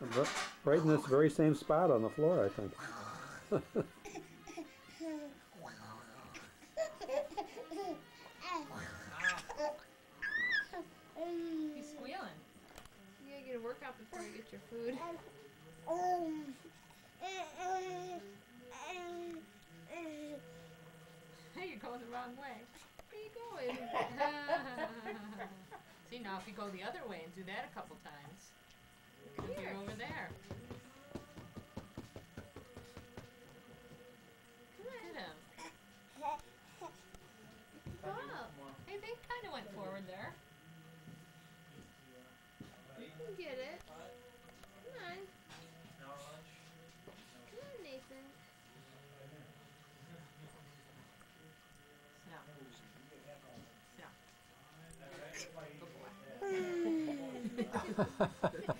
Right in this very same spot on the floor, I think. He's squealing. You gotta get a workout before you get your food. You're going the wrong way. Where are you going? See, now if you go the other way and do that a couple times, you'll be over there. Come on. Look at him. Oh, hey, they kind of went forward there. You can get it. Come on. Come on, Nathan. Sit down. Sit down. Good boy.